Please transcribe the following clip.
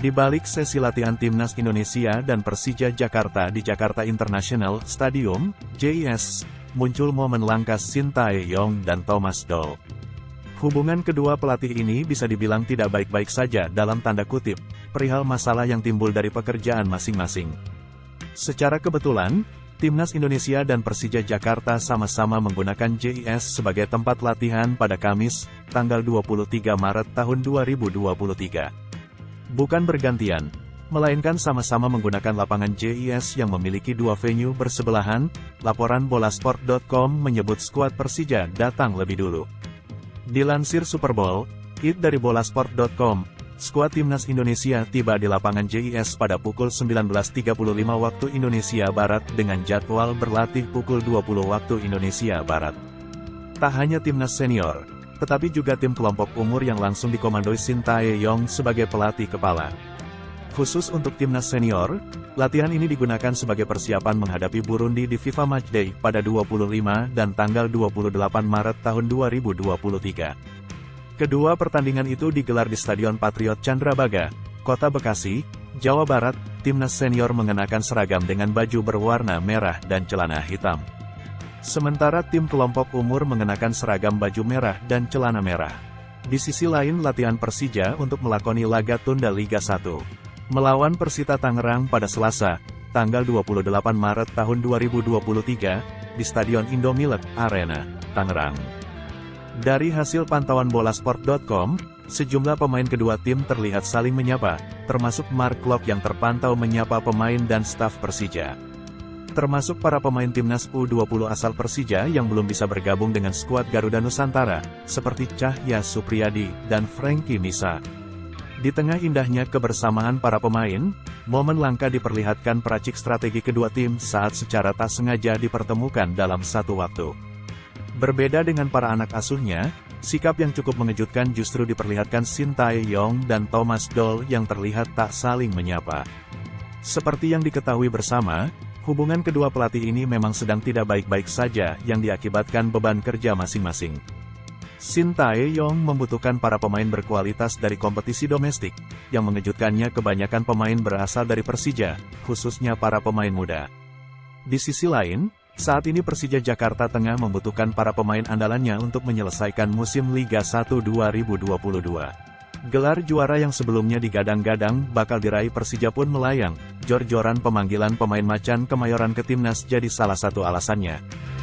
Di balik sesi latihan Timnas Indonesia dan Persija Jakarta di Jakarta International Stadium, JIS, muncul momen langka Shin Tae-yong dan Thomas Doll. Hubungan kedua pelatih ini bisa dibilang tidak baik-baik saja dalam tanda kutip, perihal masalah yang timbul dari pekerjaan masing-masing. Secara kebetulan, Timnas Indonesia dan Persija Jakarta sama-sama menggunakan JIS sebagai tempat latihan pada Kamis, tanggal 23 Maret tahun 2023. Bukan bergantian, melainkan sama-sama menggunakan lapangan JIS yang memiliki dua venue bersebelahan. Laporan Bolasport.com menyebut skuad Persija datang lebih dulu. Dilansir Superbowl It dari Bolasport.com, skuad Timnas Indonesia tiba di lapangan JIS pada pukul 19.35 waktu Indonesia Barat dengan jadwal berlatih pukul 20 waktu Indonesia Barat. Tak hanya Timnas senior, tetapi juga tim kelompok umur yang langsung dikomandoi Shin Tae-yong sebagai pelatih kepala. Khusus untuk Timnas senior, latihan ini digunakan sebagai persiapan menghadapi Burundi di FIFA Matchday pada 25 dan tanggal 28 Maret tahun 2023. Kedua pertandingan itu digelar di Stadion Patriot Candrabaga, Kota Bekasi, Jawa Barat. Timnas senior mengenakan seragam dengan baju berwarna merah dan celana hitam. Sementara tim kelompok umur mengenakan seragam baju merah dan celana merah. Di sisi lain latihan Persija untuk melakoni laga tunda Liga 1 melawan Persita Tangerang pada Selasa, tanggal 28 Maret tahun 2023, di Stadion Indomilk Arena, Tangerang. Dari hasil pantauan Bolasport.com, sejumlah pemain kedua tim terlihat saling menyapa, termasuk Mark Klok yang terpantau menyapa pemain dan staf Persija. Termasuk para pemain Timnas U20 asal Persija yang belum bisa bergabung dengan skuad Garuda Nusantara, seperti Cahya Supriyadi dan Frankie Misa. Di tengah indahnya kebersamaan para pemain, momen langka diperlihatkan peracik strategi kedua tim saat secara tak sengaja dipertemukan dalam satu waktu. Berbeda dengan para anak asuhnya, sikap yang cukup mengejutkan justru diperlihatkan Shin Tae-yong dan Thomas Doll yang terlihat tak saling menyapa. Seperti yang diketahui bersama, hubungan kedua pelatih ini memang sedang tidak baik-baik saja yang diakibatkan beban kerja masing-masing. Shin Tae-yong membutuhkan para pemain berkualitas dari kompetisi domestik, yang mengejutkannya kebanyakan pemain berasal dari Persija, khususnya para pemain muda. Di sisi lain, saat ini Persija Jakarta tengah membutuhkan para pemain andalannya untuk menyelesaikan musim Liga 1 2022. Gelar juara yang sebelumnya digadang-gadang bakal diraih Persija pun melayang. Jor-joran pemanggilan pemain macan Kemayoran ke timnas jadi salah satu alasannya.